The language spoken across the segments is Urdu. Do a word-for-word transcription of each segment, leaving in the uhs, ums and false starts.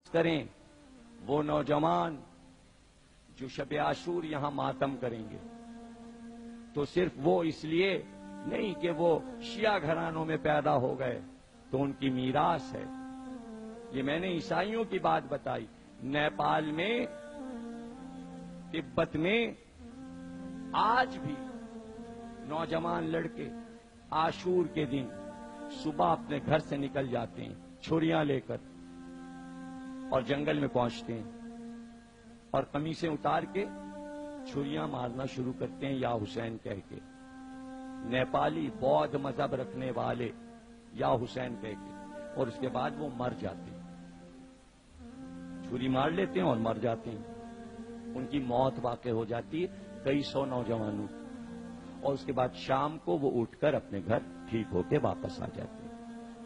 کریں وہ نوجوان جو شب عاشور یہاں ماتم کریں گے تو صرف وہ اس لیے نہیں کہ وہ شیعہ گھرانوں میں پیدا ہو گئے تو ان کی میراث ہے. یہ میں نے عیسائیوں کی بات بتائی. نیپال میں، تبت میں آج بھی نوجوان لڑکے عاشور کے دن صبح اپنے گھر سے نکل جاتے ہیں چھریاں لے کر اور جنگل میں پہنچتے ہیں اور قمیصیں اتار کے چھریاں مارنا شروع کرتے ہیں یا حسین کہہ کے. نیپالی بودھ مذہب رکھنے والے یا حسین کہہ کے، اور اس کے بعد وہ مر جاتے ہیں. چھری مار لیتے ہیں اور مر جاتے ہیں. ان کی موت واقع ہو جاتی ہے کئی سو نوجوانوں کی، اور اس کے بعد شام کو وہ اٹھ کر اپنے گھر ٹھیک ہو کے واپس آ جاتے ہیں.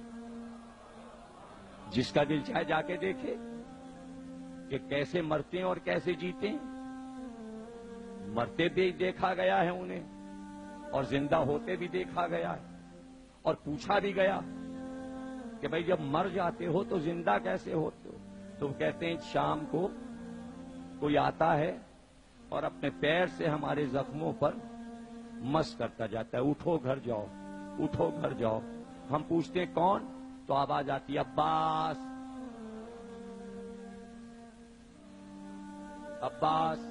جس کا دل چاہے جا کے دیکھے کہ کیسے مرتے ہیں اور کیسے جیتے ہیں. مرتے بھی دیکھا گیا ہے انہیں اور زندہ ہوتے بھی دیکھا گیا ہے، اور پوچھا بھی گیا کہ بھائی جب مر جاتے ہو تو زندہ کیسے ہوتے ہو؟ تو وہ کہتے ہیں شام کو کوئی آتا ہے اور اپنے پیر سے ہمارے زخموں پر مس کرتا جاتا ہے، اٹھو گھر جاؤ، اٹھو گھر جاؤ. ہم پوچھتے ہیں کون؟ تو آواز آتی ہے عباس، عباس.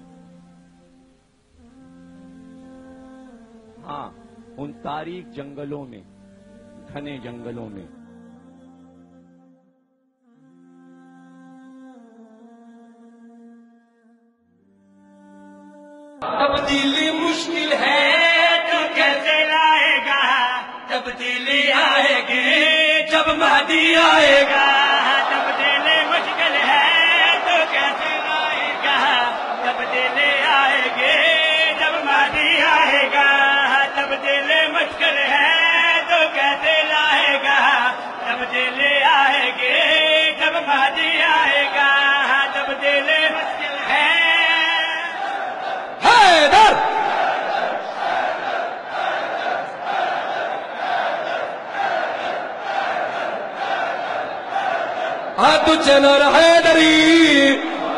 ہاں، ان تاریک جنگلوں میں، گھنے جنگلوں میں تبدیلی مشکل ہے تو کیسے لائے گا؟ تبدیلی آئے گی جب مہدی آئے گا. تبدیلی مشکل ہے تو کیسے لائے گا؟ تبدیلی آئے گی جب مہدی آئے گا. تبدیلی مشکل ہے تو کیسے لائے گا؟ تبدیلی آئے گی جب مہدی آئے گا. تبدیلی مشکل ہے. ہاتھ چنر حیدری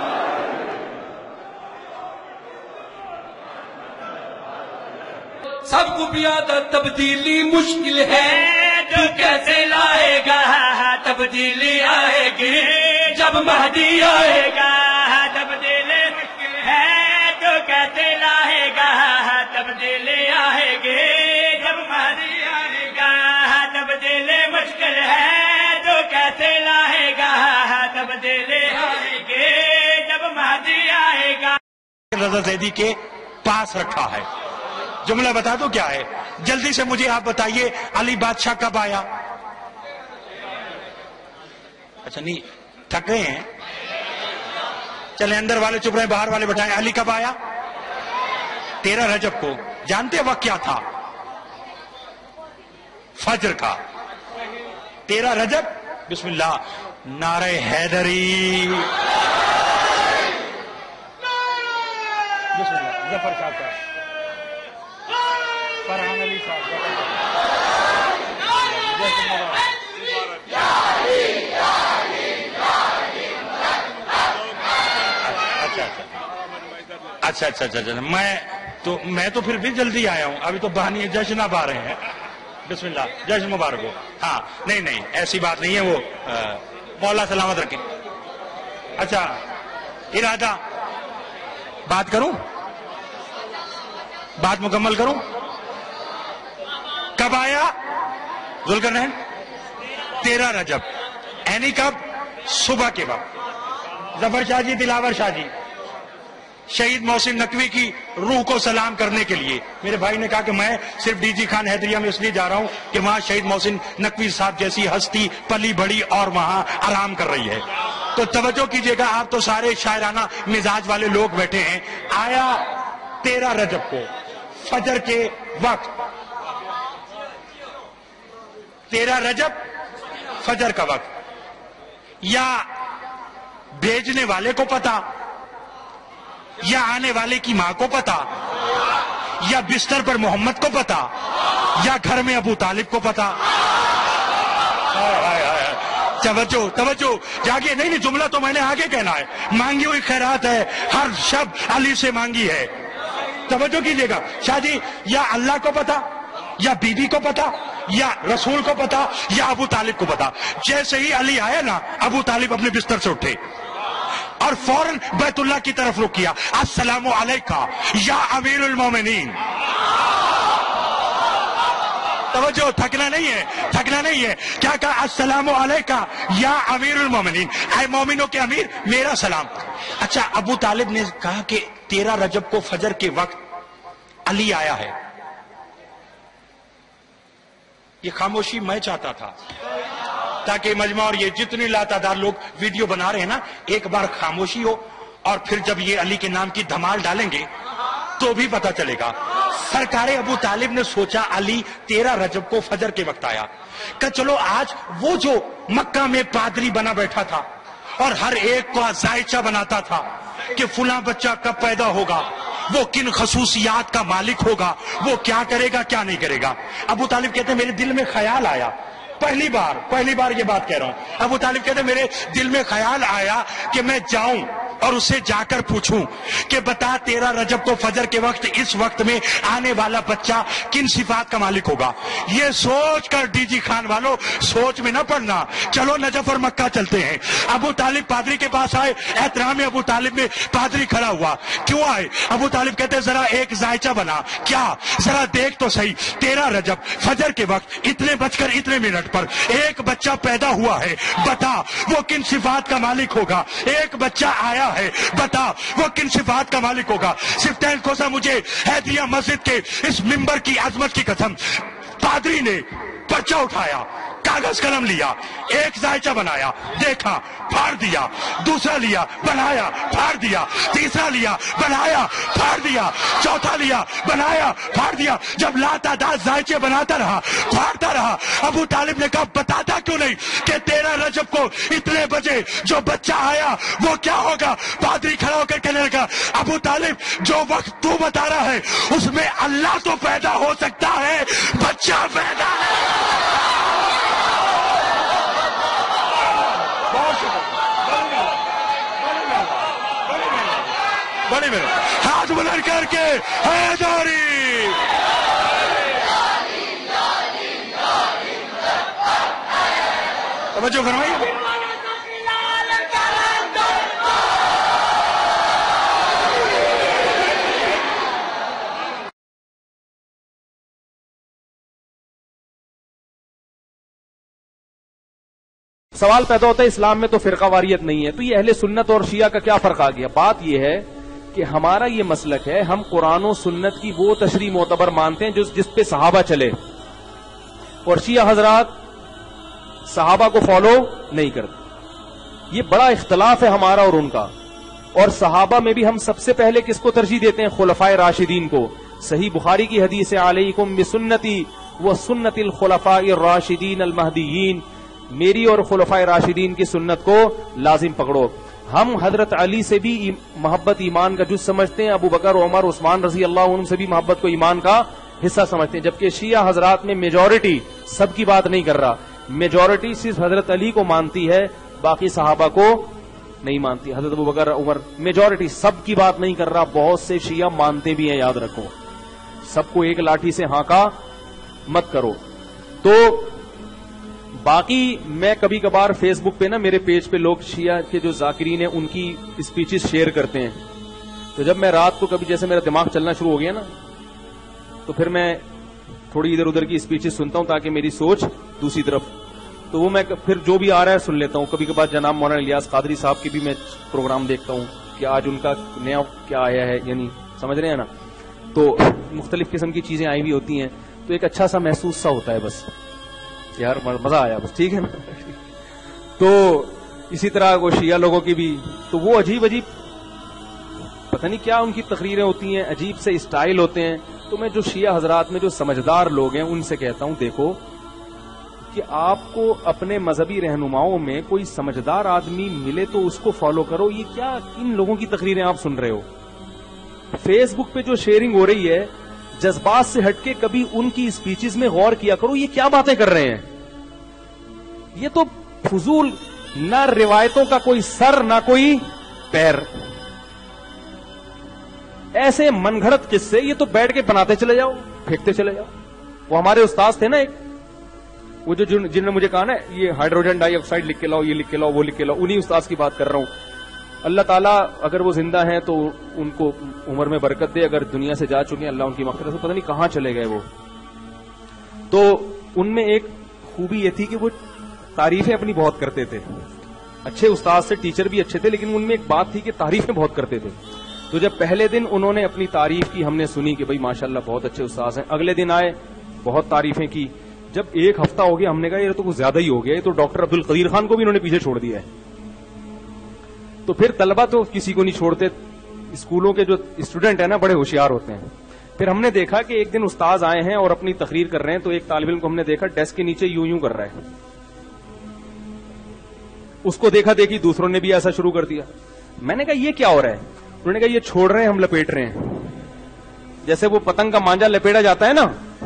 سب کو پیاد تبدیلی مشکل ہے تو کیسے لائے گا؟ تبدیلی آئے گی جب مہدی آئے گا. تبدیلی مشکل ہے تو کیسے لائے گا؟ تبدیلی آئے گی جب مہدی آئے گا. تبدیلی مشکل ہے تو کیسے لائے گا؟ تبدیلی آئے گی جب مہدی آئے گا. رضا زیدی کے پاس رکھا ہے. جملہ بتا دو کیا ہے؟ جلدی سے مجھے آپ بتائیے علی بادشاہ کب آیا؟ اچھا نہیں تھک گئے ہیں؟ چلے اندر والے چپ رہے باہر والے بٹھائیں. علی کب آیا؟ تیرہ رجب کو. جانتے وقت کیا تھا؟ فجر کا. تیرہ رجب. بسم اللہ. نعرہ حیدری. بسم اللہ. ظفر صاحب کا. فرحان علی صاحب. اچھا اچھا اچھا اچھا میں تو میں تو پھر بھی جلدی آیا ہوں. ابھی تو بہانی جشن اب آ رہے ہیں. بسم اللہ. جشن مبارک ہو. ہاں نہیں نہیں ایسی بات نہیں ہے. وہ مولا سلامت رکھیں. اچھا ارادہ بات کروں؟ بات مکمل کروں؟ کب آیا ذوالقرنین؟ تیرہ رجب. اینی کب؟ صبح کے وقت. ظفر شاہ جی، دلاور شاہ جی، شہید محسن نقوی کی روح کو سلام کرنے کے لیے میرے بھائی نے کہا کہ میں صرف ڈی جی خان حیدریہ میں اس لیے جا رہا ہوں کہ وہاں شہید محسن نقوی صاحب جیسی ہستی پلی بڑی اور وہاں آرام کر رہی ہے. تو توجہ کیجئے گا، آپ تو سارے شاعرانہ مزاج والے لوگ بیٹھے ہیں. آیا تیرہ رجب کو فجر کے وقت. تیرہ رجب فجر کا وقت. یا بھیجنے والے کو پتا، یا آنے والے کی ماں کو پتا، یا بستر پر محمد کو پتا، یا گھر میں ابو طالب کو پتا. توجہ توجہ جاگے. نہیں نہیں جملہ تو میں نے آگے کہنا ہے. مانگی ہوئی خیرات ہے ہر شب علی سے مانگی ہے. توجہ کیجئے گا. شاہ جی یا اللہ کو پتا یا بی بی کو پتا یا رسول کو پتا یا ابو طالب کو پتا. جیسے ہی علی آیا نا ابو طالب اپنے بستر سے اٹھے اور فوراً بیت اللہ کی طرف رخ کیا. السلام علیکہ یا امیر المومنین. توجہ تھکنا نہیں ہے تھکنا نہیں ہے. کیا کہا؟ السلام علیکہ یا امیر المومنین. اے مومنوں کے امیر میرا سلام. اچھا ابو طالب نے کہا کہ تیرہ رجب کو فجر کے وقت علی آیا ہے. یہ خاموشی میں چاہتا تھا تاکہ مجمع اور یہ جتنے لاتعداد لوگ ویڈیو بنا رہے ہیں نا ایک بار خاموشی ہو اور پھر جب یہ علی کے نام کی دھمال ڈالیں گے تو بھی پتا چلے گا. سرکار ابو طالب نے سوچا علی تیرہ رجب کو فجر کے وقت آیا کہ چلو آج وہ جو مکہ میں پادری بنا بیٹھا تھا اور ہر ایک کو ذائچہ بناتا تھا کہ فلاں بچہ کب پیدا ہوگا, وہ کن خصوصیات کا مالک ہوگا, وہ کیا کرے گا کیا نہیں کرے گا. ابو طالب کہتے ہیں میرے دل میں خیال آیا, پہلی بار پہلی بار یہ بات کہہ رہا ہوں. ابو طالب کہتے ہیں میرے دل میں خیال آیا کہ میں جاؤں اور اسے جا کر پوچھوں کہ بتا تیرہ رجب کو فجر کے وقت اس وقت میں آنے والا بچہ کن صفات کا مالک ہوگا. یہ سوچ کر ڈی جی خان والوں سوچ میں نہ پڑنا, چلو نجف اور مکہ چلتے ہیں. ابو طالب پادری کے پاس آئے. احترام ابو طالب میں پادری کھڑا ہوا. کیوں آئے؟ ابو طالب کہتے ہیں ذرا ایک ذائچہ بنا. کیا؟ ذرا دیکھ تو صحیح تیرہ رجب فجر کے وقت اتنے بج کر اتنے منٹ پر ایک بچہ پیدا ہوا ہے, بتا وہ کن صفات کا مالک ہوگا. ایک بچہ آیا ہے, بتا وہ کن صفات کا مالک ہوگا. صفتین کوسا مجھے حیدریہ مسجد کے اس ممبر کی عظمت کی قسم. پادری نے پرچہ اٹھایا, کاغذ قلم لیا, ایک ذائچہ بنایا, دیکھا, پھاڑ دیا, دوسرا لیا, بنایا, پھاڑ دیا, تیسرا لیا, بنایا, پھاڑ دیا, چوتھا لیا, بنایا, پھاڑ دیا. جب لاتعداد ذائچے بناتا رہا, پھاڑتا رہا, ابو طالب نے کہا بتاتا کیوں نہیں کہ تیرہ رجب کو اتنے بجے جو بچہ آیا وہ کیا ہوگا. پادری کھڑا ہو کر کہنے لگا ابو طالب جو وقت تو بتا رہا ہے اس میں اللہ تو پیدا ہو سکتا ہے, بچہ پیدا ہے. بڑی میرے ہاتھ بلند کر کے حیداری. توجہ فرمائیے. سوال پیدا ہوتا ہے اسلام میں تو فرقہ واریت نہیں ہے, تو یہ اہل سنت اور شیعہ کا کیا فرق آ گیا؟ بات یہ ہے کہ ہمارا یہ مسلک ہے, ہم قرآن و سنت کی وہ تشریح معتبر مانتے ہیں جس جس پہ صحابہ چلے, اور شیعہ حضرات صحابہ کو فالو نہیں کرتے. یہ بڑا اختلاف ہے ہمارا اور ان کا. اور صحابہ میں بھی ہم سب سے پہلے کس کو ترجیح دیتے ہیں؟ خلفائے راشدین کو. صحیح بخاری کی حدیث ہے علیکم بسنتی و سنت الخلفاء الراشدین المہدیین, میری اور خلفائے راشدین کی سنت کو لازم پکڑو. ہم حضرت علی سے بھی محبت ایمان کا جز سمجھتے ہیں, ابو بکر, عمر, عثمان رضی اللہ عنہ سے بھی محبت کو ایمان کا حصہ سمجھتے ہیں. جبکہ شیعہ حضرات میں میجورٹی, سب کی بات نہیں کر رہا, میجورٹی صرف حضرت علی کو مانتی ہے, باقی صحابہ کو نہیں مانتی. حضرت ابو بکر, عمر, میجورٹی, سب کی بات نہیں کر رہا. بہت سے شیعہ مانتے بھی ہیں, یاد رکھو. سب کو ایک لاٹھی سے ہانکا مت کرو. تو باقی میں کبھی کبھار فیس بک پہ نا میرے پیج پہ لوگ شیعہ کے جو ذاکرین ہیں ان کی اسپیچز شیئر کرتے ہیں. تو جب میں رات کو کبھی جیسے میرا دماغ چلنا شروع ہو گیا نا تو پھر میں تھوڑی ادھر ادھر کی اسپیچز سنتا ہوں تاکہ میری سوچ دوسری طرف. تو وہ میں پھر جو بھی آ رہا ہے سن لیتا ہوں. کبھی کبھار جناب مولانا الیاس قادری صاحب کی بھی میں پروگرام دیکھتا ہوں کہ آج ان کا نیا کیا آیا ہے, یعنی سمجھ رہے ہیں نا. تو مختلف قسم کی چیزیں آئی ہوئی ہوتی ہیں تو ایک اچھا سا محسوس سا ہوتا ہے, بس یار مزہ آیا, بس ٹھیک ہے نا. تو اسی طرح وہ شیعہ لوگوں کی بھی, تو وہ عجیب عجیب پتہ نہیں کیا ان کی تقریریں ہوتی ہیں, عجیب سے اسٹائل ہوتے ہیں. تو میں جو شیعہ حضرات میں جو سمجھدار لوگ ہیں ان سے کہتا ہوں دیکھو کہ آپ کو اپنے مذہبی رہنماؤں میں کوئی سمجھدار آدمی ملے تو اس کو فالو کرو. یہ کیا کن لوگوں کی تقریریں آپ سن رہے ہو؟ فیس بک پہ جو شیئرنگ ہو رہی ہے جذبات سے ہٹ کے کبھی ان کی اسپیچز میں غور کیا کرو, یہ کیا باتیں کر رہے ہیں. یہ تو فضول، نہ روایتوں کا کوئی سر نہ کوئی پیر، ایسے من گھڑت قصے، یہ تو بیٹھ کے بناتے چلے جاؤ، پھینکتے چلے جاؤ. وہ ہمارے استاد تھے نا ایک، وہ جو جن نے مجھے کہا نا یہ ہائیڈروجن ڈائی آکسائڈ لکھ کے لاؤ، یہ لکھ کے لاؤ، وہ لکھ کے لاؤ، انہی استاد کی بات کر رہا ہوں. اللہ تعالیٰ اگر وہ زندہ ہیں تو ان کو عمر میں برکت دے، اگر دنیا سے جا چکے ہیں اللہ ان کی مغفرت سے، پتہ نہیں کہاں چلے گئے وہ. تو ان میں ایک خوبی یہ تھی کہ وہ تعریفیں اپنی بہت کرتے تھے، اچھے استاد سے، ٹیچر بھی اچھے تھے، لیکن ان میں ایک بات تھی کہ تعریفیں بہت کرتے تھے. تو جب پہلے دن انہوں نے اپنی تعریف کی، ہم نے سنی کہ بھائی ماشاءاللہ بہت اچھے استاد ہیں. اگلے دن آئے، بہت تعریفیں کی. جب ایک ہفتہ ہو گیا ہم نے کہا یہ تو کچھ زیادہ ہی ہو گیا، یہ تو ڈاکٹر عبد القدیر خان کو بھی انہوں نے پیچھے چھوڑ دیا ہے. تو پھر طلبہ تو کسی کو نہیں چھوڑتے، اسکولوں کے جو اسٹوڈنٹ ہیں نا بڑے ہوشیار ہوتے ہیں. پھر ہم نے دیکھا کہ ایک دن استاذ آئے ہیں اور اپنی تقریر کر رہے ہیں، تو ایک طالب علم کو ہم نے دیکھا ڈیسک کے نیچے یوں یوں کر رہا ہے. اس کو دیکھا دیکھی دوسروں نے بھی ایسا شروع کر دیا. میں نے کہا یہ کیا ہو رہا ہے؟ انہوں نے کہا یہ چھوڑ رہے ہیں، ہم لپیٹ رہے ہیں. جیسے وہ پتنگ کا مانجا لپیٹا جاتا ہے نا،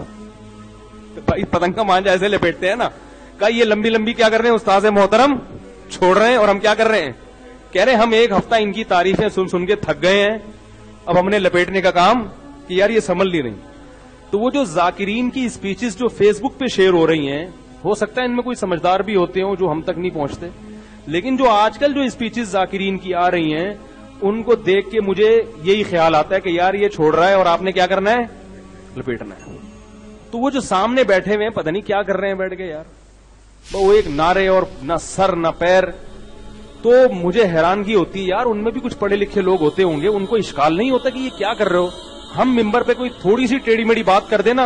پتنگ کا مانجا ایسے لپیٹتے ہیں نا. کہا یہ لمبی لمبی کیا کر رہے ہیں استاذ محترم، چھوڑ رہے ہیں، اور ہم کیا کر رہے ہیں؟ کہہ رہے ہم ایک ہفتہ ان کی تعریفیں سن سن کے تھک گئے ہیں، اب ہم نے لپیٹنے کا کام کہ یار یہ سنبھل نہیں رہی. تو وہ جو ذاکرین کی اسپیچز جو فیس بک پہ شیئر ہو رہی ہیں، ہو سکتا ہے ان میں کوئی سمجھدار بھی ہوتے ہوں جو ہم تک نہیں پہنچتے، لیکن جو آج کل جو اسپیچز ذاکرین کی آ رہی ہیں ان کو دیکھ کے مجھے یہی خیال آتا ہے کہ یار یہ چھوڑ رہا ہے اور آپ نے کیا کرنا ہے؟ لپیٹنا ہے. تو وہ جو سامنے بیٹھے ہوئے ہیں پتہ نہیں کیا کر رہے ہیں بیٹھ کے یار، وہ ایک نعرے اور نہ سر نہ پیر. تو مجھے حیرانگی ہوتی ہے یار، ان میں بھی کچھ پڑھے لکھے لوگ ہوتے ہوں گے، ان کو اشکال نہیں ہوتا کہ یہ کیا کر رہے ہو. ہم ممبر پہ کوئی تھوڑی سی ٹیڑھی میڑھی بات کر دینا،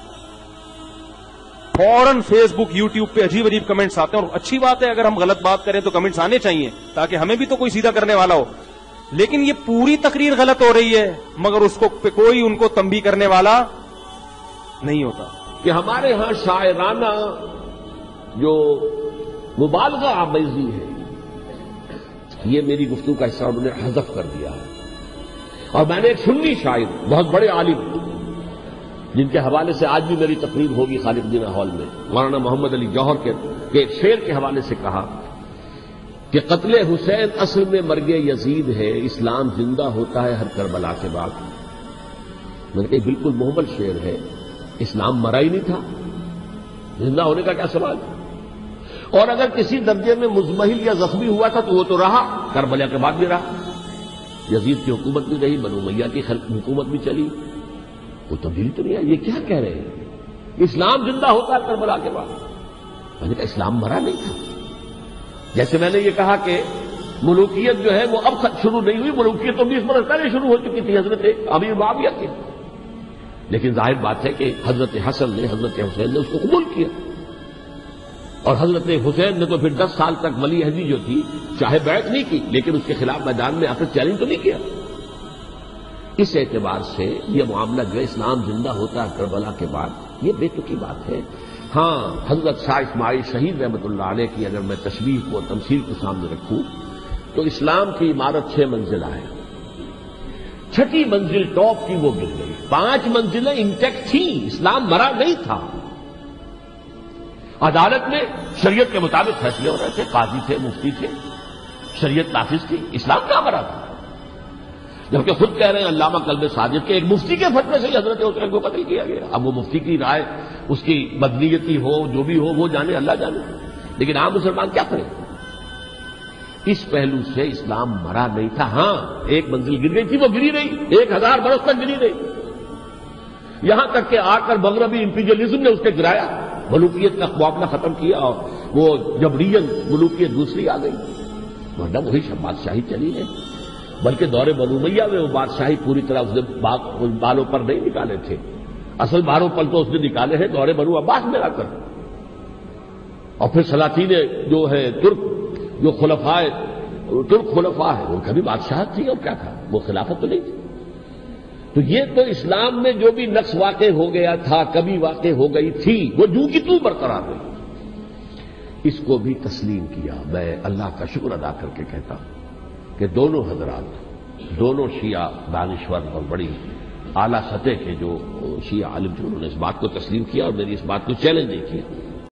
فوراً فیس بک یوٹیوب پہ عجیب عجیب کمنٹس آتے ہیں. اور اچھی بات ہے اگر ہم غلط بات کریں تو کمنٹس آنے چاہیے تاکہ ہمیں بھی تو کوئی سیدھا کرنے والا ہو. لیکن یہ پوری تقریر غلط ہو رہی ہے مگر اس کو پہ کوئی ان کو تنبیہ کرنے والا نہیں ہوتا. کہ ہمارے ہاں شاعرانہ جو مبالغہ آمیزی ہے، یہ میری گفتگو کا حصہ انہوں نے حذف کر دیا ہے. اور میں نے ایک سنی شاعر، بہت بڑے عالم، جن کے حوالے سے آج بھی میری تقریر ہوگی خالق جناح ہال میں، مولانا محمد علی جوہر کے ایک شعر کے حوالے سے کہا کہ قتل حسین اصل میں مرگ یزید ہے، اسلام زندہ ہوتا ہے ہر کربلا کے بعد. میں نے کہا بالکل محمل شعر ہے، اسلام مرا ہی نہیں تھا، زندہ ہونے کا کیا سوال. اور اگر کسی درجے میں مزمحل یا زخمی ہوا تھا تو وہ تو رہا، کربلا کے بعد بھی رہا، یزید کی حکومت بھی رہی، بنو امیہ کی حکومت بھی چلی، وہ تبدیلی تو نہیں آئی. یہ کیا کہہ رہے ہیں؟ اسلام زندہ ہوتا ہے کربلا کے بعد. میں نے کہا اسلام مرا نہیں تھا. جیسے میں نے یہ کہا کہ ملوکیت جو ہے وہ اب شروع نہیں ہوئی، ملوکیت تو بیس برس پہلے شروع ہو چکی تھی حضرت امیر معاویہ کی. لیکن ظاہر بات ہے کہ حضرت حسن نے، حضرت حسین نے اس کو قبول کیا، اور حضرت حسین نے تو پھر دس سال تک ولی عہدی جو تھی چاہے بیعت نہیں کی لیکن اس کے خلاف میدان میں آ کر چیلنج تو نہیں کیا. اس اعتبار سے یہ معاملہ جو اسلام زندہ ہوتا ہے کربلا کے بعد، یہ بے تکی بات ہے. ہاں، حضرت شاہ اسماعیل شہید رحمۃ اللہ علیہ کی اگر میں تشبیہ کو، تمثیل کو سامنے رکھوں تو اسلام کی عمارت چھ منزلہ ہے، چھٹی منزل ٹاپ کی وہ گر گئی، پانچ منزلیں انٹیکٹ تھیں، اسلام مرا نہیں تھا. عدالت میں شریعت کے مطابق فیصلے ہو رہے تھے، قاضی تھے، مفتی تھے، شریعت نافذ تھی، اسلام کہاں مرا تھا. جبکہ خود کہہ رہے ہیں علامہ کلب صادق کے ایک مفتی کے فتوے سے حضرت حسین کو قتل کیا گیا. اب وہ مفتی کی رائے، اس کی بدنیتی ہو، جو بھی ہو، وہ جانے، اللہ جانے، لیکن عام مسلمان کیا کریں. اس پہلو سے اسلام مرا نہیں تھا. ہاں، ایک منزل گر گئی تھی، وہ گری رہی، ایک ہزار برس تک گری رہی، یہاں تک کہ آ کر مغربی امپیریلزم نے اس نے گرایا، ملوکیت کا معاملہ ختم کیا، اور وہ جبرین ملوکیت دوسری آ گئی. ورنہ وہی شب بادشاہی چلی ہے، بلکہ دور بنو امیہ میں وہ بادشاہی پوری طرح اس نے بالوں پر نہیں نکالے تھے. اصل باروں پر تو اس نے نکالے ہیں دور بنو عباس میں آ کر. اور پھر سلاطین جو ہے ترک، جو خلفاء ترک خلفاء ہے، ان کا بھی بادشاہت تھی، اور کیا تھا، وہ خلافت تو نہیں تھی. تو یہ تو اسلام میں جو بھی نقص واقع ہو گیا تھا، کبھی واقع ہو گئی تھی، وہ جو کی تو برقرار رہی. اس کو بھی تسلیم کیا. میں اللہ کا شکر ادا کر کے کہتا ہوں کہ دونوں حضرات، دونوں شیعہ دانشور اور بڑی اعلیٰ سطح کے جو شیعہ عالم تھے، انہوں نے اس بات کو تسلیم کیا اور میری اس بات کو چیلنج نہیں کیا.